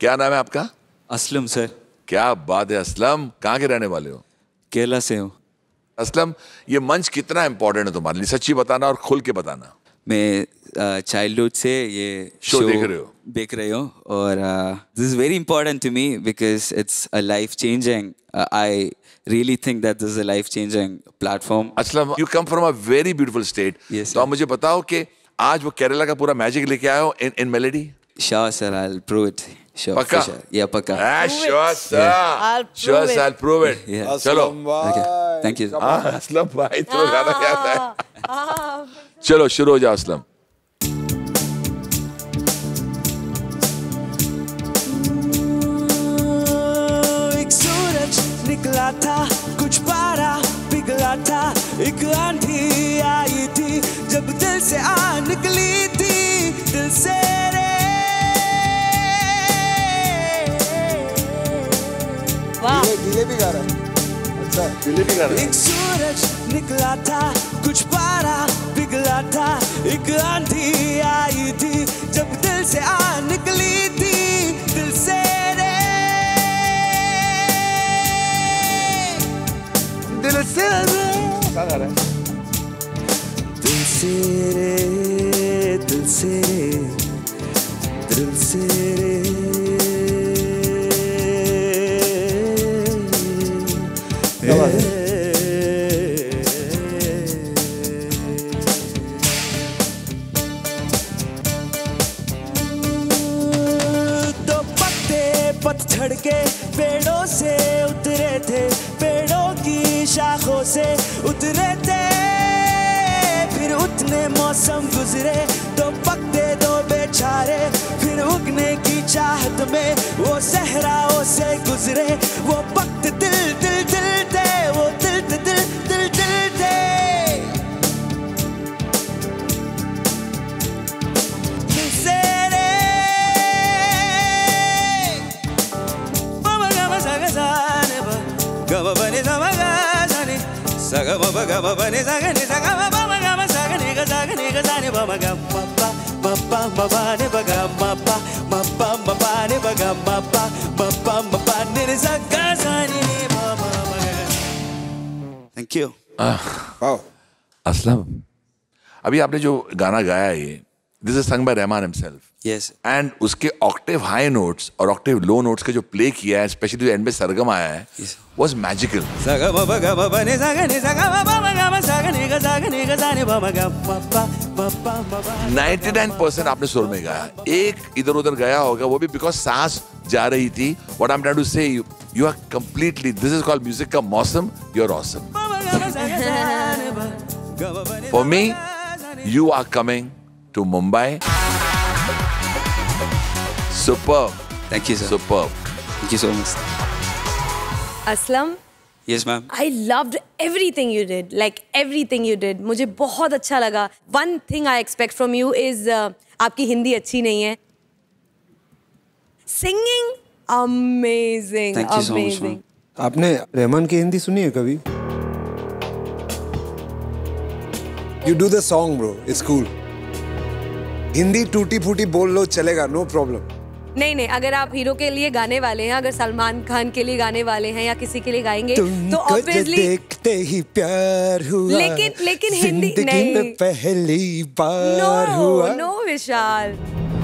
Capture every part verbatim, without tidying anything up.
क्या नाम है आपका? असलम सर। क्या बात है असलम, कहाँ के रहने वाले हो? केरला से हूँ। असलम, ये मंच कितना इम्पोर्टेंट है तुम्हारे लिए? सच्ची बताना और खुल के बताना। मैं चाइल्डहुड uh, से ये शो देख रहे हो देख रहे हो और this is very important to me because it's a life changing, I really think that this is a life changing platform. Aslam, you come from a very beautiful state, तो आप मुझे बताओ कि आज वो केरला का पूरा मैजिक लेके आए हो in in melody? Sure sir, I will prove it. Sure, पक्का? sure. Yeah, पक्का। Ah, sure sir. I'll prove sure it. sir, I'll prove it. Yeah. चलो। Okay. Thank you. हाँ, असलम भाई तो गाना क्या है? चलो शुरू हो जाओ असलम। एक सूरज निकला था, कुछ पारा पिघला था, एक आंधी आई थी जब दिल से आ निकली थी, दिल से रे। गीले भी गा रहा है। अच्छा, गीले भी गा रहा है। एक सूरज निकला था, कुछ पारा पिघला था, एक आंधी आई थी जब दिल से आ निकली थी, दिल से रे, दिल से रे। क्या गा रहा है? दिल से रे, दिल से रे, दिल से रे। तो पत्ते पतझड़ के पेड़ों से उतरे थे, पेड़ों की शाखों से उतरे थे, फिर उतने मौसम गुजरे, तो पत्ते दो बेचारे, फिर उगने की चाहत में वो सहराओं से गुजरे, वो वक्त दिल दिल दिल थे, वो दिल दिल दिल दिल दिल थे, दिल से रे। बाबा गामा सागा साने बा, गामा बने सामा गा साने, सागा बाबा गामा बने सागा ने सागा बाबा गामा सागा ने गा सागा ने गा साने बाबा गामा बा बाबा बाबा ने बागा बाबा बाबा बाबा ने बागा बाबा बाबा बाबा ने सागा साने ने बाबा बागा। Thank you. वाओ। असलम, अभी आपने जो गाना गाया है ये, this is song by Rahman himself. Yes. And उसके ऑक्टेव हाई नोट्स और ऑक्टेव लो नोट्स के जो प्ले किया है, स्पेशली जो एंड में सरगम आया है, Yes. Was magical. सागा बाबा गामा बने सागा ने सागा बाबा गामा सागा ने गा सागा ने गा साने बाबा गा बाबा बाबा बाबा। निन्यानवे परसेंट आपने सुर में गाया, एक इधर उधर गया होगा, वो भी बिकॉज सांस जा रही थी। What I am trying to say, you you are completely, this is called music का मौसम, you are awesome. For me, you are coming to Mumbai. Superb. Thank you, sir. Superb. Thank you so much. Aslam, Yes, ma'am. I loved everything you did. Like everything you did. मुझे बहुत अच्छा लगा. One thing I expect from you is uh, आपकी हिंदी अच्छी नहीं है. Singing amazing. Thank you so much, amazing. ma'am. आपने रहमान की हिंदी सुनी है कभी? You do the song, bro. It's cool. Hindi टूटी फूटी बोल लो चलेगा, no problem. नहीं नहीं, अगर आप हीरो के लिए गाने वाले हैं, अगर सलमान खान के लिए गाने वाले हैं या किसी के लिए गाएंगे तो ऑब्वियसली देखते ही प्यार हुआ, लेकिन लेकिन हिंदी जिंदगी नहीं, में पहली बार नो हुआ। No Vishal,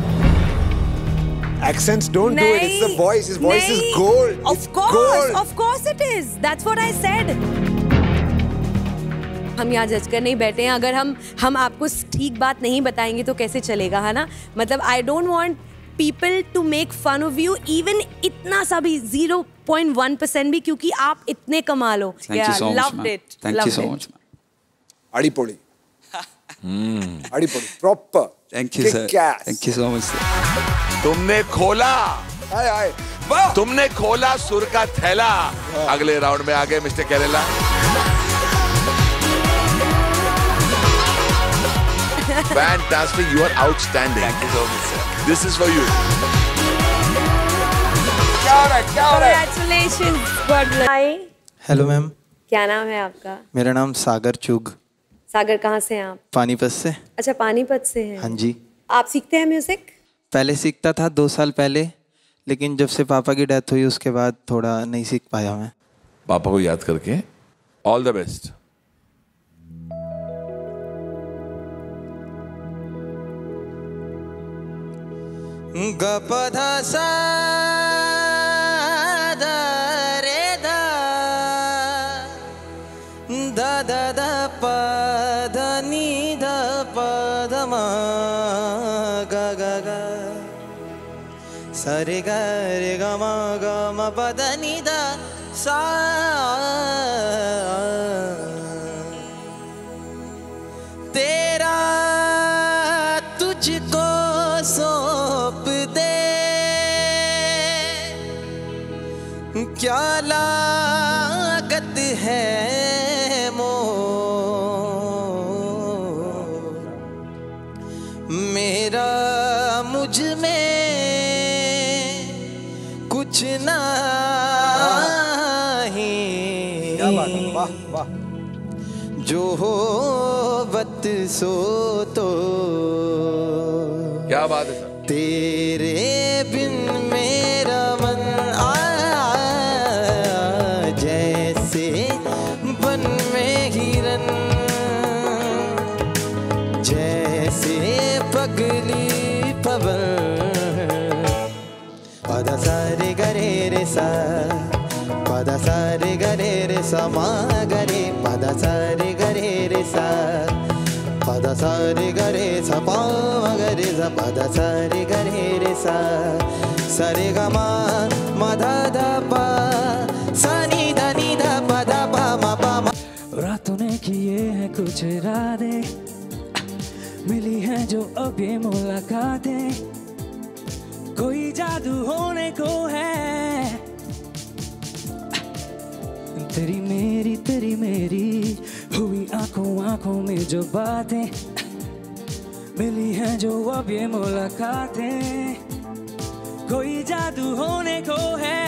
Accents don't do it. It's the voice. His voice is gold. Of It's course, gold. of course it is. That's what I said. हम यहाँ जज कर नहीं बैठे हैं, अगर हम हम आपको ठीक बात नहीं बताएंगे तो कैसे चलेगा, है ना? मतलब I don't want people to make fun of you even इतना सा भी, ज़ीरो पॉइंट वन परसेंट भी, क्योंकि आप इतने कमाल हो। Thank you so much, loved ma'am. it. Thank you so much, ma'am. आड़ी पोड़ी। आड़ी पोड़ी proper. Thank you, sir. Kick-ass. Thank you so much, sir. तुमने खोला, आए आए। तुमने खोला सुर का थैला। अगले राउंड में आ गए mister Kerala. Fantastic, you are outstanding. Thank you so much, sir. This is for you. क्या हो रहा है? क्या हो रहा है? Congratulations. God bless. Hi. Hello ma'am, क्या नाम है आपका? मेरा नाम सागर चुग, सागर, कहाँ से हैं आप? पानीपत से। अच्छा, पानीपत से हैं। हाँ जी। आप सीखते हैं म्यूजिक? पहले सीखता था दो साल पहले, लेकिन जब से पापा की डेथ हुई उसके बाद थोड़ा नहीं सीख पाया मैं। पापा को याद करके ऑल द बेस्ट। गपधा सा दा रे दा दा दा दा प ध नी ध प ध म ग ग ग सा रे ग रे ग म ग म प ध नी ध सा तेरा तुझको सौंप दे क्या लागत है मोह मेरा मुझ में कुछ नहीं क्या बात है, वाह वाह। जो हो वत सो तो क्या बात है सर। तेरे बिन मेरा मन आ जैसे वन में हिरन जैसे पगली पवन पदा सारे गरे रे सा पदा सारे गरे रे सा मा गरे पदा सारे गरे रे सा पदा सारे गरे सा पा गरे सा पदा सारे गरे रे सा सरे ग मा म ध ध प सा नी ध नी ध प ध प म प म। रातों ने किए हैं कुछ इरादे मिली हैं जो अब ये मुलाकातें कोई जादू होने को है तेरी मेरी तेरी मेरी हुई आंखों आंखों में जो बातें मिली हैं जो अब ये मुलाकातें कोई जादू होने को है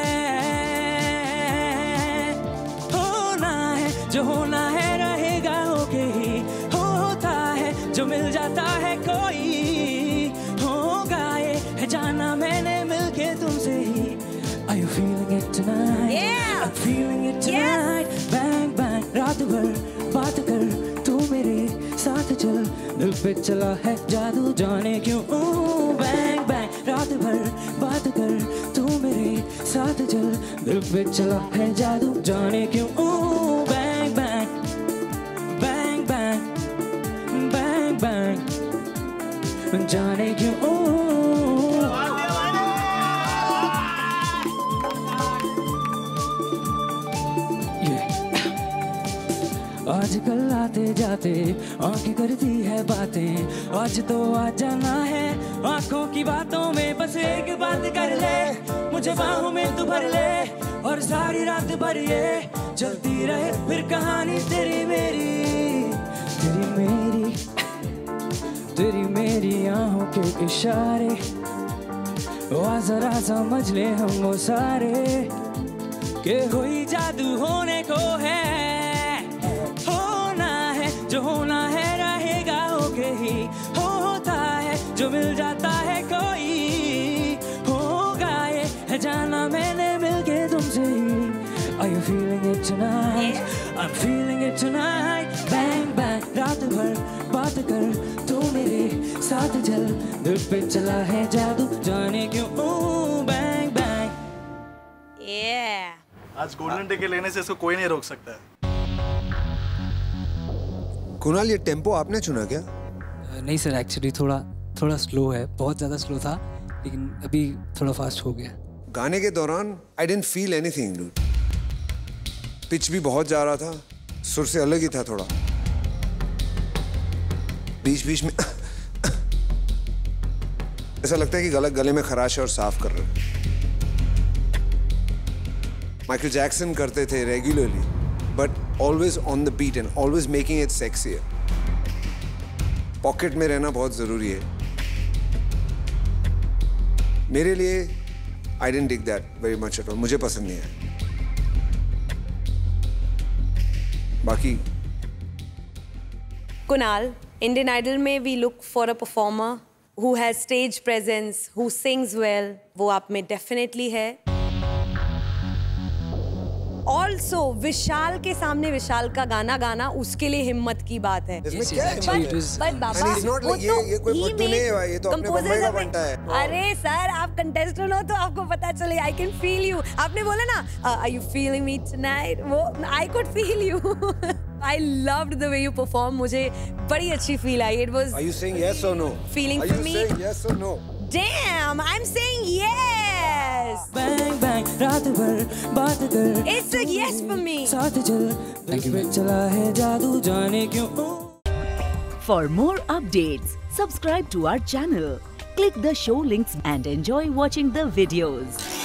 होना है जो होना है रहेगा होके ही होता है जो मिल जाता है कोई होगा ये है जाना मैंने मिलके तुमसे ही Are you feeling it tonight? Yeah. I'm feeling it tonight. Yes. Bang bang रात भर बात कर तू मेरे साथ चल दिल पे चला है जादू जाने क्यों Bang bang रात भर बात कर तू मेरे साथ चल दिल पे चला है जादू जाने क्यों Bang bang bang bang bang bang जाने क्यों आजकल आते जाते आंखें करती है बातें आज तो आ जाना है आंखों की बातों में बस एक बात कर ले मुझे बाहों में तू भर ले और सारी रात भर ये चलती रहे फिर कहानी तेरी मेरी तेरी मेरी तेरी मेरी आंखों के इशारे आ जरा समझ ले हम वो सारे के कोई जादू होने को है जो होना है रहेगा होके ही होता है जो मिल जाता है कोई होगा ये है जाना मैंने मिलके तुमसे ही Are you feeling it tonight? Yeah. I'm feeling it tonight. Bang bang रात भर बात कर तू मेरे साथ चल दिल पे चला है जादू जाने क्यों Bang bang Yeah. आज गोल्डन टिकट लेने से इसको कोई नहीं रोक सकता है। कुणाल ये टेम्पो आपने चुना क्या? नहीं सर एक्चुअली थोड़ा थोड़ा स्लो है बहुत ज़्यादा स्लो था लेकिन अभी थोड़ा फास्ट हो गया। गाने के दौरान I didn't feel anything dude pitch भी बहुत जा रहा था सुर से अलग ही था थोड़ा बीच बीच में ऐसा लगता है कि गला गले में खराश है और साफ कर रहे हैं। माइकल जैक्सन करते थे regularly but always on the beat and always making it sexier. Pocket में रहना बहुत जरूरी है मेरे लिए। I didn't dig that very much at all. मुझे पसंद नहीं आया। बाकी Kunal, Indian Idol में we look for a performer who has stage presence, who sings well, वो आप में definitely है. Also, विशाल के सामने विशाल का गाना गाना उसके लिए हिम्मत की बात है. इसमें क्या है? But Baba, And he's not वो like तो ये ये कोई he बुद्धू नहीं है भाई, ये तो अपने composers बम्बई का अपने- बनता है. अरे सर, आप contestant हो तो आपको पता चले. I can feel you. आपने बोला ना, uh, are you feeling me tonight? वो I could feel you. I loved the way you perform. मुझे बड़ी अच्छी feel I. It was Are you saying yes or no? feeling Are for you me. saying yes or no? Damn, I'm saying yes. Bang bang रात भर बात कर It's a yes for me. साथ चल दिल पे चला है जादू जाने क्यों. For more updates, subscribe to our channel, click the show links and enjoy watching the videos.